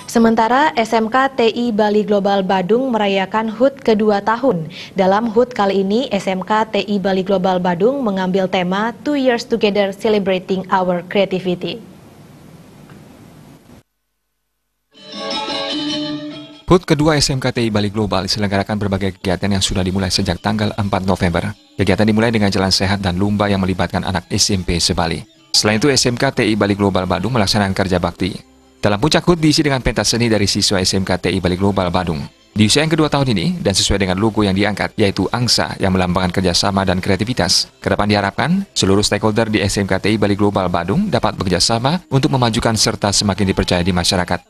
Sementara SMK TI Bali Global Badung merayakan HUT kedua tahun. Dalam HUT kali ini, SMK TI Bali Global Badung mengambil tema 2 Years Together Celebrating Our Creativity. HUT kedua SMK TI Bali Global diselenggarakan berbagai kegiatan yang sudah dimulai sejak tanggal 4 November. Kegiatan dimulai dengan jalan sehat dan lomba yang melibatkan anak SMP se-Bali. Selain itu, SMK TI Bali Global Badung melaksanakan kerja bakti. Dalam puncak HUT diisi dengan pentas seni dari siswa SMK TI Bali Global Badung. Di usia yang kedua tahun ini, dan sesuai dengan logo yang diangkat, yaitu angsa yang melambangkan kerjasama dan kreativitas. Kedepan diharapkan, seluruh stakeholder di SMK TI Bali Global Badung dapat bekerjasama untuk memajukan serta semakin dipercaya di masyarakat.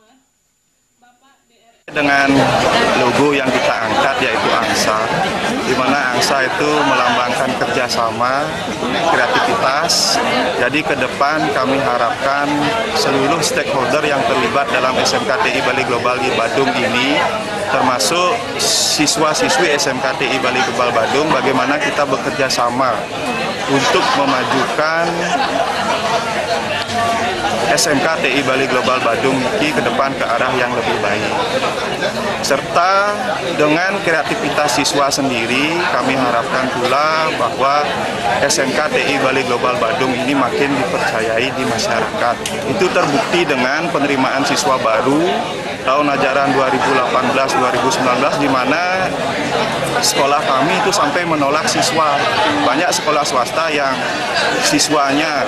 Dengan logo yang kita angkat yaitu angsa, di mana angsa itu melambangkan kerjasama, kreativitas. Jadi ke depan kami harapkan seluruh stakeholder yang terlibat dalam SMK TI Bali Global di Badung ini, termasuk siswa-siswi SMK TI Bali Global Badung, bagaimana kita bekerja sama untuk memajukan SMK TI Bali Global Badung ini ke depan ke arah yang lebih baik. Serta dengan kreativitas siswa sendiri, kami harapkan pula bahwa SMK TI Bali Global Badung ini makin dipercayai di masyarakat. Itu terbukti dengan penerimaan siswa baru tahun ajaran 2018-2019, di mana sekolah kami itu sampai menolak siswa. Banyak sekolah swasta yang siswanya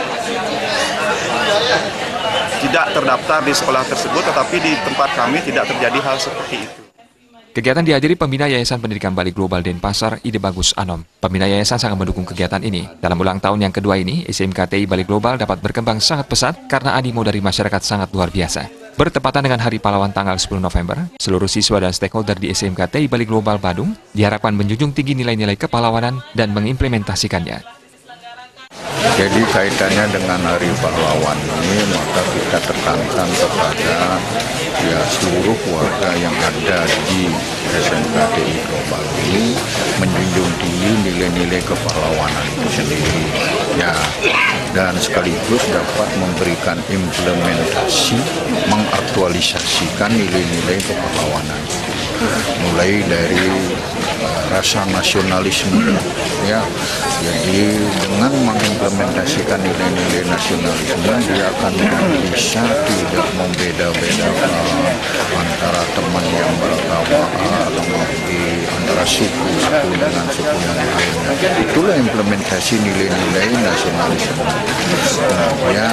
tidak terdaftar di sekolah tersebut, tetapi di tempat kami tidak terjadi hal seperti itu. Kegiatan dihadiri Pembina Yayasan Pendidikan Bali Global Denpasar, Ide Bagus Anom. Pembina Yayasan sangat mendukung kegiatan ini. Dalam ulang tahun yang kedua ini, SMK TI Bali Global dapat berkembang sangat pesat karena animo dari masyarakat sangat luar biasa. Bertepatan dengan Hari Pahlawan tanggal 10 November, seluruh siswa dan stakeholder di SMK TI Bali Global Badung diharapkan menjunjung tinggi nilai-nilai kepahlawanan dan mengimplementasikannya. Jadi kaitannya dengan Hari Pahlawan ini, maka kita tekankan kepada seluruh warga yang ada di SMK TI Global ini menjunjung tinggi nilai-nilai kepahlawanan itu sendiri, dan sekaligus dapat memberikan implementasi, mengaktualisasikan nilai-nilai kepahlawanan, mulai dari rasa nasionalisme, jadi dengan mengimplementasikan nilai-nilai nasionalisme, dia akan bisa tidak membeda-bedakan antara teman yang beragama atau di antara suku dengan suku yang lainnya. Itulah implementasi nilai-nilai nasionalisme. Kemudian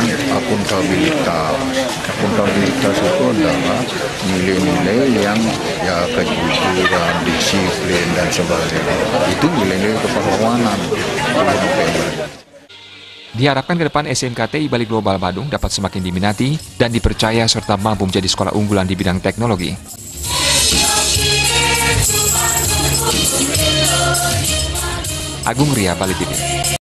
akuntabilitas itu adalah nilai-nilai yang kejujuran, disiplin dan sebagainya. Itu nilai-nilai kepahlawanan. Diharapkan ke depan SMK TI Bali Global Badung dapat semakin diminati dan dipercaya serta mampu menjadi sekolah unggulan di bidang teknologi. Agung Ria, Bali TV.